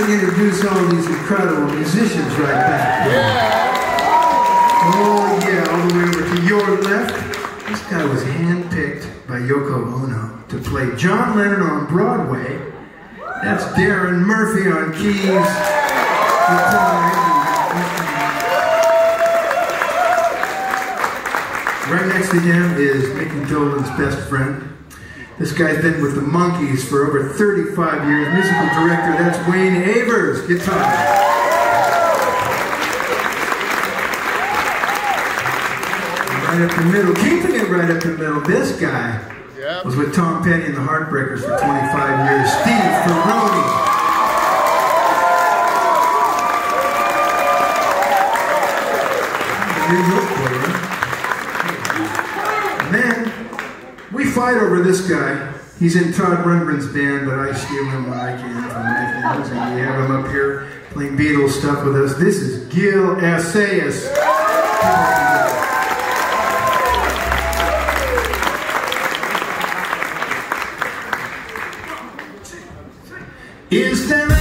to introduce all these incredible musicians right back here. Yeah. Oh yeah, all the way over to your left. This guy was handpicked by Yoko Ono to play John Lennon on Broadway. That's Darren Murphy on keys, guitar. Right next to him is Mickey Dolenz best friend. This guy's been with the Monkees for over 35 years. Musical director, that's Wayne Avers, guitar. Right up the middle, keeping it right up the middle, this guy was with Tom Petty and the Heartbreakers for 25 years. Steve Ferroni. And then, we fight over this guy. He's in Todd Rundgren's band, but I steal him when I can from my friends, and we have him up here playing Beatles stuff with us. This is Gil Assayas. Is there